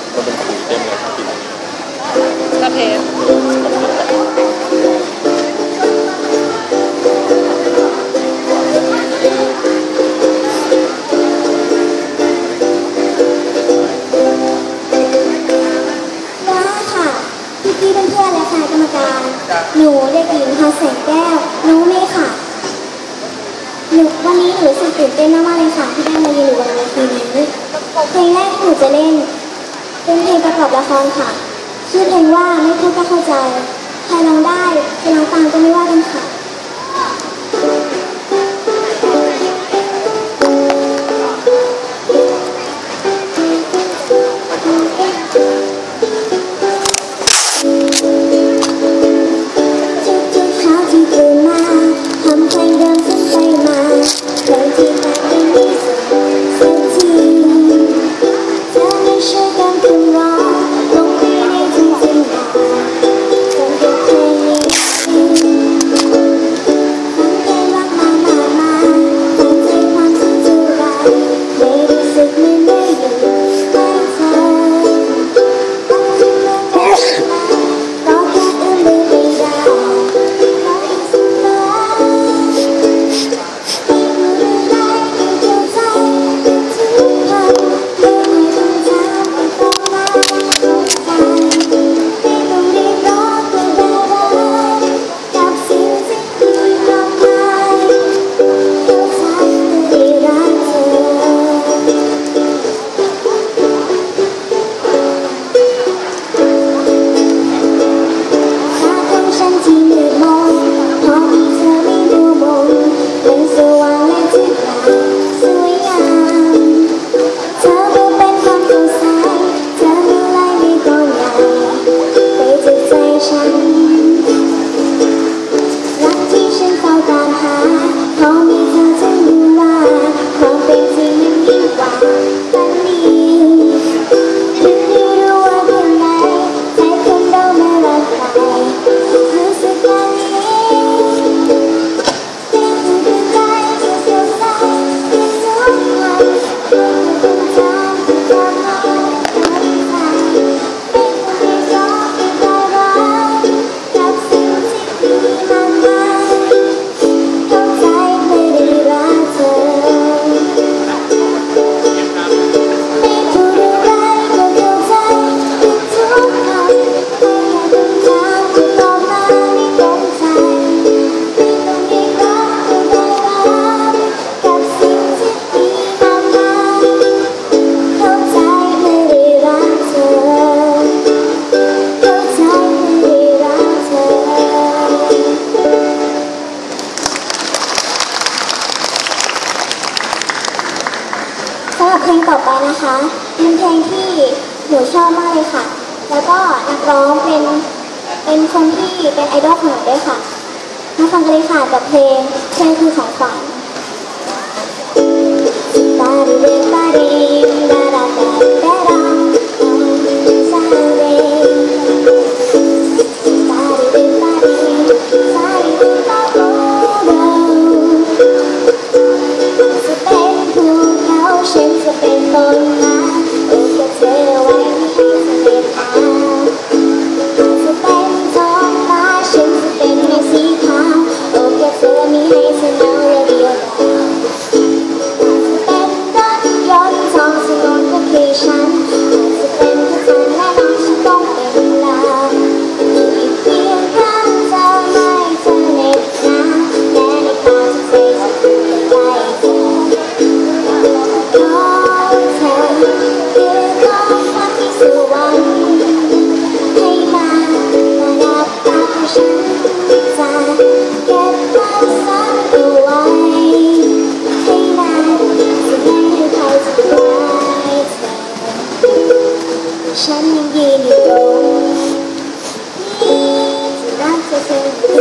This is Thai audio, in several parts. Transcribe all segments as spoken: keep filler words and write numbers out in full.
มันเป็นขุยเต็มเลยกินกระเพาะหนูเด็กหญิงพาแสงแก้วน้องเมย์ค่ะหนูวันนี้หนูรู้สึกตื่นเต้นมากๆเลยค่ะที่ได้มายืนอยู่บนเวทีนี้เพลงแรกที่หนูจะเล่นเป็นเพลงประกอบละครค่ะชื่อเพลงว่าไม่พูดก็เข้าใจใครร้องได้ใครร้องตามก็ไม่ว่ากันค่ะเพลงต่อไปนะคะเป็นเพลงที่หนูชอบมากเลยค่ะแล้วก็นักร้องเป็นเป็นคนที่เป็นไอดอลของหนูด้วยค่ะมาฟังกันเลยค่ะกับเพลงเพลงคือของขวัญตาดีเดตาดีดาดาดาดาดาซาเรตาดีเดตาดีซาดีเดตาโดจะเป็นภูเขาฉันจะเป็นต้นไม้โอ้แค่เธอไว้ไม่ให้เสน่ห์ตาจะเป็นท้องฟ้าฉันจะเป็นเมฆสีขาวโอ้แค่เธอมีให้ฉันเอาระเบียบจะเป็นรถยนต์ท้องถนนก็คือฉันจะเป็นผู้ชายและน้องฉันต้องเป็นเราอีกเพียงข้างเธอไม่เธอเหน็บหนาวแต่ในความใจจะอยู่ใกล้เธอฉันยังยืนอยู่ตรงนี้จะรักเธอเต็มใจ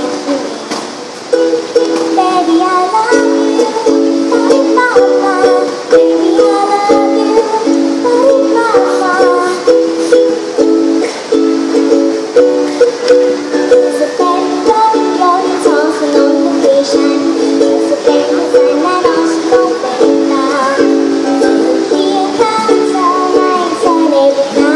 Baby I love you Mama Baby I love you Mama จะเป็นรถยนต์ท้องถนนก็คือฉันจะเป็นผู้ชายและน้องฉันต้องเป็นเราเพียงข้างเธอให้เธอในเวลา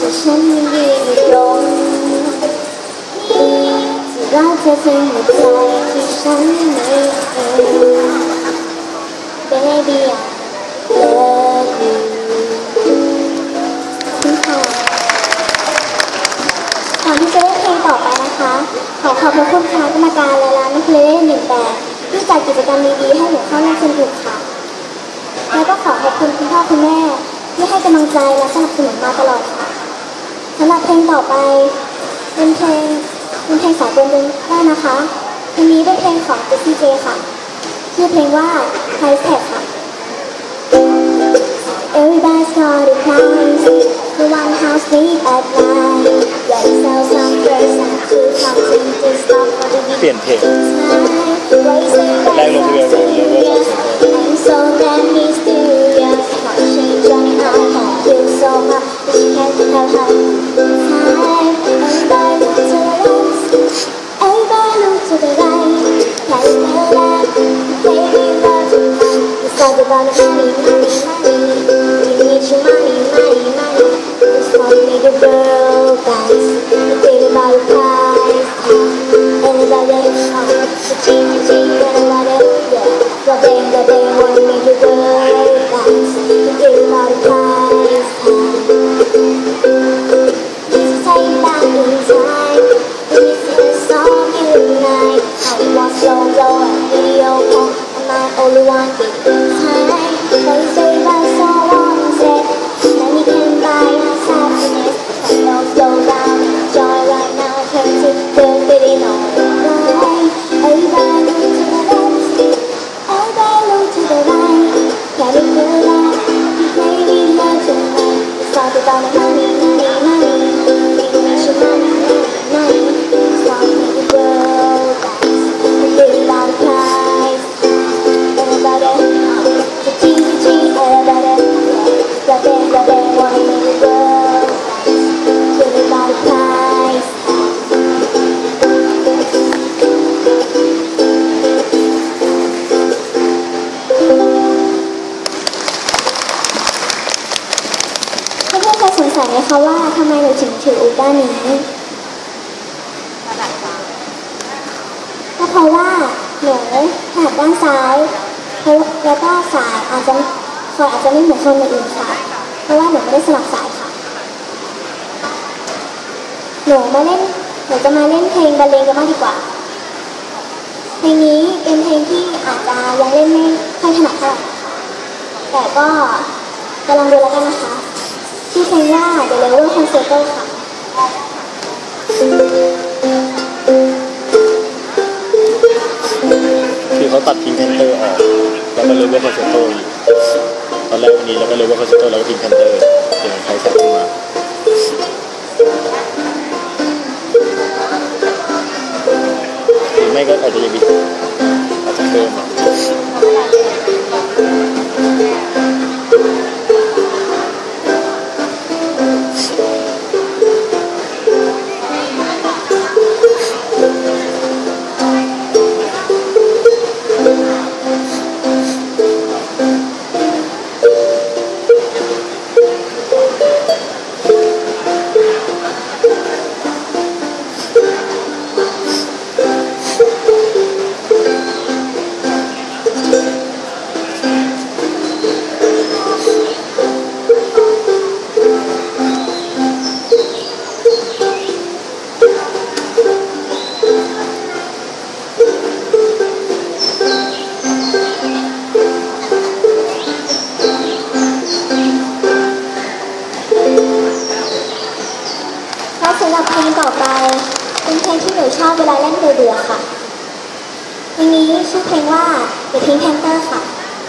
แต่ฉันยังยืนอยู่ตรงนี้ที่รักเธอถึงหัวใจที่ฉันไม่เคย Baby I love you คุณค่ะก่อนที่จะเล่นเพลงต่อไปนะคะขอขอบพระคุณคณะกรรมการและร้านนักเล่นหนึ่งแบบที่จัดกิจกรรมดีๆให้หนูเข้าร่วมสนุกค่ะแล้วก็ขอขอบคุณคุณพ่อคุณแม่ที่ให้กำลังใจและสนับสนุนมาตลอดค่ะสำหรับเพลงต่อไปเป็นเพลงเป็นเพลงสากลได้นะคะเพลงนี้เป็นเพลงของเจสซี่เจค่ะชื่อเพลงว่า Price Tag ค่ะ Everybody's got a price The one house sleep at night Let's sell some first and two thousand just stop for the week เปลี่ยนเพลงแรกลงเรือI'm so damn mysterious Can't change on it I want you so much But you can't tell her time Everybody look to the left Everybody look to the right Can't tell that Baby love tonight It's all about the money, money, money We need your money, money, money Just want me to girl dance Think about the price Everybody on the G G Everybody, yeah The bang, the bang Want me to girl dance Think about the price Take back in time This is a song you like How you want slow, slow and video call Am I only one big time? They say by someone said Money can buy us happiness But no slow down Enjoy right now Turn to the feeling alright Everybody look to the left Everybody look to the right Can you feel that? Baby love tonight It's all about the money, money, money Baby need your money, money, money It's all make the world dance Think about the price Everybody The G G Everybody The bang, the bang Wanna make the world dance Think about the priceเพื่อนๆเคยสงสัยไหมคะว่าทำไมเราถึงถืออุปด้านนี้ก็เพราะว่าหนูถนัดด้านซ้ายแล้วก็สายอาจจะคอยอาจจะไม่เหมือนคนอื่นค่ะ เพราะว่าหนูไม่ได้สลับสายค่ะ หนูมาเล่นหนูจะมาเล่นเพลงบรรเลงกันบ้างดีกว่า เพลงนี้เป็นเพลงที่อาจจะยังเล่นไม่ค่อยถนัดเท่าไหร่แต่ก็จะลองดูแล้วกันนะคะชื่อเพลงว่า The Level Concerto ค่ะคือเขาตัดทิ้งแพนเตอร์ออกแล้วก็เลยว่าคอนเสิร์ตโตอยู่ตอนแรกวันนี้แล้วก็เลยว่าคอนเสิร์ตโตแล้วก็ทิ้งแพนเตอร์เดี๋ยวใช้แท็กขึ้นมาหรือไม่ก็อาจจะยังมีอาจจะเพิ่มอ่ะสำหรับเพลงต่อไปเป็นเพลงที่หนูชอบเวลาเล่นเบื่อๆค่ะเพลงนี้ชื่อเพลงว่า The Pink Panther ค่ะ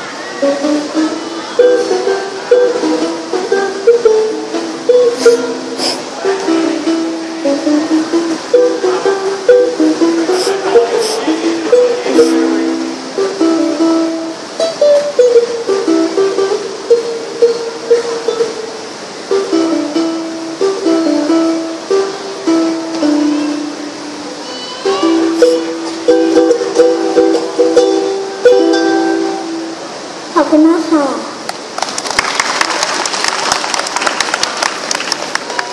ขอบคุณมากค่ะ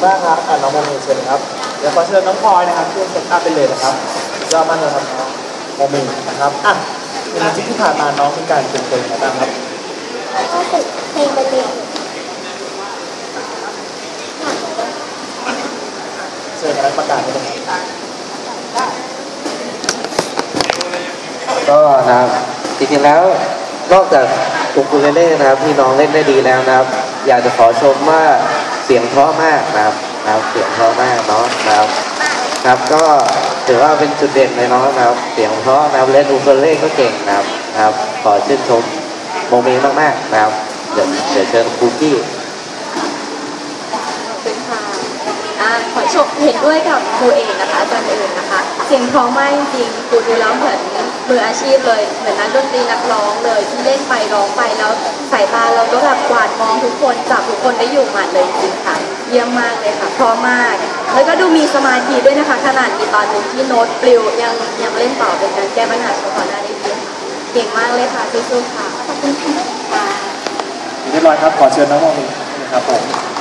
มากครับอ่ะน้องโมเมเชิญครับเดี๋ยวขอเชิญน้องพลอยนะครับขึ้นเซตอัพไปเลยนะครับยอดมากเลยครับน้องโมเมนะครับอ่ะในอาทิตย์ที่ผ่านมาน้องมีการเตรียมตัวยังไงบ้างครับก็ฝึกเพลงไปเรียนเชิญคณะกรรมการได้เลยครับก็นะครับจริงๆแล้วนอกจากอุคูเลเล่นะครับที่น้องเล่นได้ดีแล้วนะครับ อยากจะขอชมว่าเสียงเพราะมากนะครับนะครับเสียงเพราะมากเนาะนะครับครับก็ถือว่าเป็นจุดเด่นเลยเนาะนะครับเสียงเพราะนะครับเล่นอุคูเลเล่ก็เก่งนะครับนะครับขอชื่นชมโมเมนต์มากๆนะครับเดี๋ยวเดี๋ยวเชิญครูกี้เป็นค่ะอ่าขอชมเห็นด้วยกับครูเอกนะคะอาจารย์อื่นนะคะ เสียงเพร้อมมากจริงๆครูดูแล้วเหมือนมืออาชีพเลย เหมือนนักดนตรีนักร้องเลยที่เล่นไปร้องไปแล้วสายตาเราก็แบบกวาดมองทุกคนจับทุกคนได้อยู่หมัดเลยจริงๆค่ะ เยี่ยมมากเลยค่ะพร้อมมาก แล้วก็ดูมีสมาธิด้วยนะคะขนาดมีตอนหนึ่งที่โน้ตปลิวยังยังเล่นต่อเป็นการแก้ปัญหาเฉพาะหน้าได้ดีค่ะเก่งมากเลยค่ะสู้ๆค่ะขอบคุณค่ะเรียบร้อยครับขอเชิญน้องโมเมนะครับผม